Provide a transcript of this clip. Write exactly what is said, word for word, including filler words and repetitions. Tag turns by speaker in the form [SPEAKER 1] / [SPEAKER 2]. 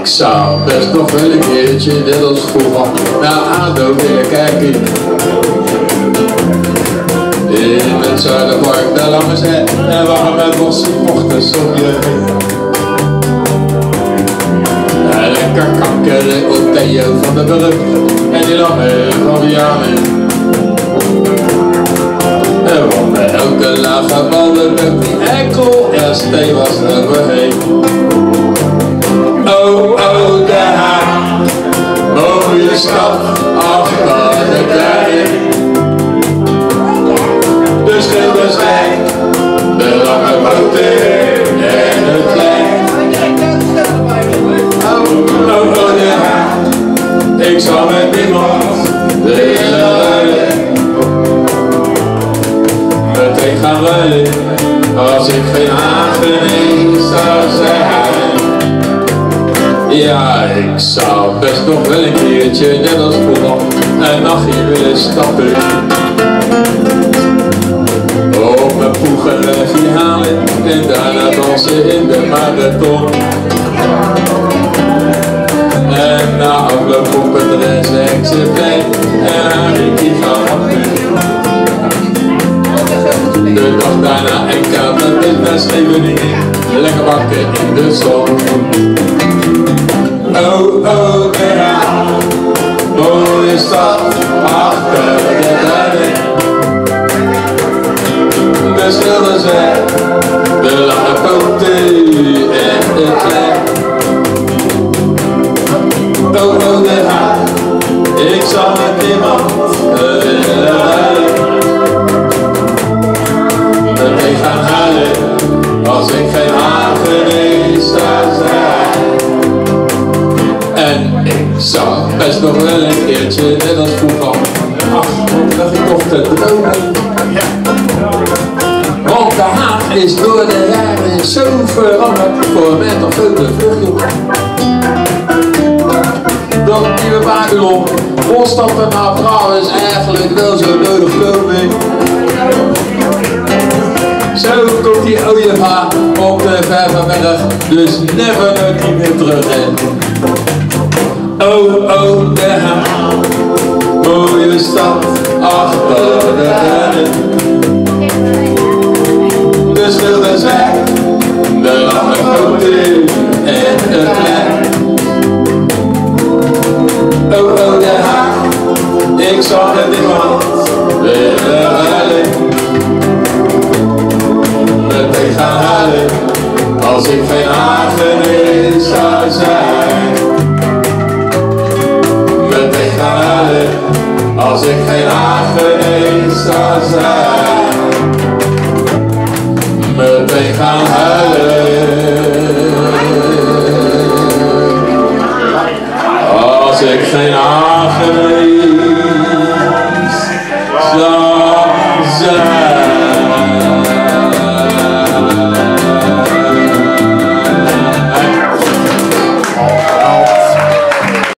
[SPEAKER 1] ik zou best nog wel een keertje, net als vroeger, naar ADO willen kijken. In het Zuiderpark, daar langs zij en waren met wat supporters op je heen. En lekker kankeren op Theo van den Burg en die lange van Vianen. En want bij elke lage bal de die enkel S T was overheen. Oh, oh, de Haag, mooie stad achter de klein. De Schilderswijk, de lange boten en het plein. Oh, oh, oh, de Haag, ik zal met niemand willen ruilen. Meteen gaan ruilen, als ik geen aangenees zou zijn. Ja, ik zou best nog wel een keertje, net als vroeger, een nachtje willen stappen. Op mijn poegenrefje halen en daarna dansen in de marathon. En na afloop op het Rijkswerkse en haar Ricky gaan happen. De dag daarna en kater in naar Scheveningen, lekker bakken in de zon. Oh, oh, de Haag, mooie stad achter de duinen. De Schilderswijk, de lange poten en de plein. Oh, oh, de Haag, ik zal met niemand willen ruilen. Meteen gaan huilen, als ik geen aangenees zou zijn. En ik zou best nog wel een keertje, net als vroeger, ach, dat ik toch te dromen. Want de Haag is door de jaren zo veranderd, voor mij toch ook de vlucht. Dat nieuwe Babylon, volstappen maar trouwens eigenlijk wel zo nodig veel mee. Zo komt die ooievaar op de Vijverberg, dus never nooit niet meer terug in. Oh, oh, de Haag, mooie stad achter de duinen. De Schilderswijk, de lange boten en het plein. Oh, oh, de Haag, ik zal met niemand willen ruilen. Meteen gaan huilen, als ik geen aangenees zou zijn. Meteen gaan huilen, als ik geen aangenees zou zijn. Meteen gaan huilen, als ik geen aangenees